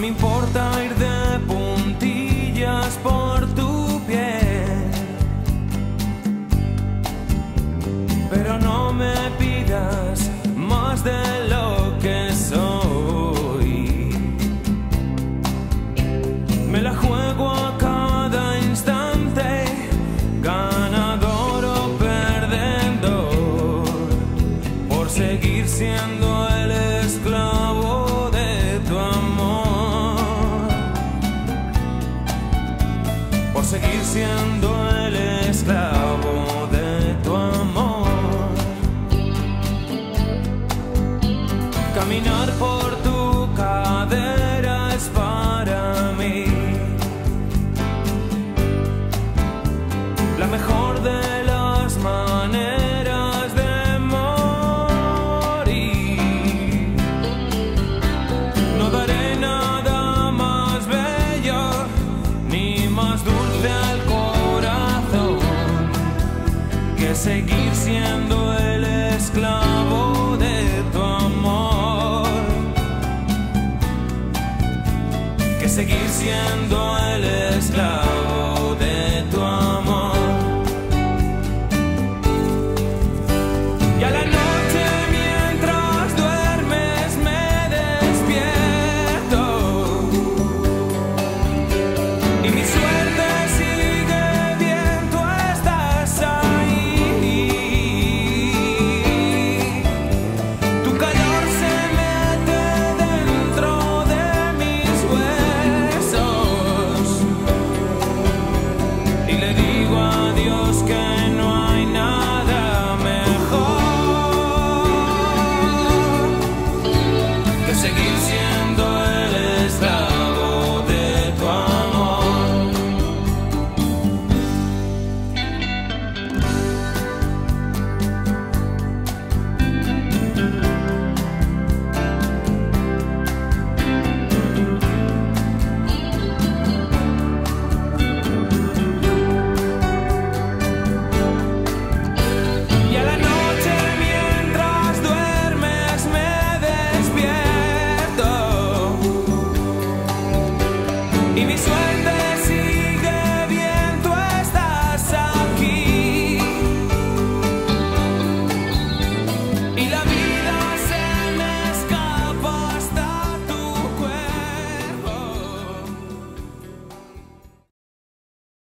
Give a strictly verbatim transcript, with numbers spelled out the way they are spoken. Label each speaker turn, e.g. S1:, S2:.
S1: me importa ir de puntillas por tu piel, pero no me pidas más de lo que soy. Me la juego a cada instante, ganador o perdedor, por seguir siendo el esclavo de tu amor, por seguir siendo el esclavo de tu amor. Caminar por tu cadera es para mí la mejor de las maneras de morir. No daré nada más bello ni más dulce al corazón que seguir siendo el esclavo de tu amor, que seguir siendo el esclavo